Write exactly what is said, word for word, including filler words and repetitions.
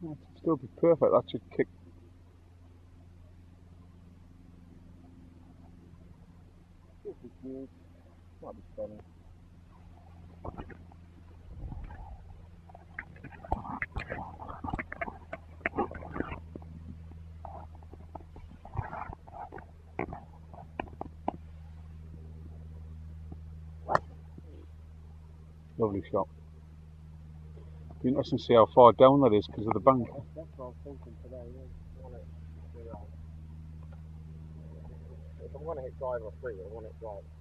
That should still be perfect. That should kick. Might be stunning. Lovely shot. Be interesting to see how far down that is because of the bank. That's what I was thinking today. Yeah. I want it to, uh, if I'm going to hit drive or free, I want it right.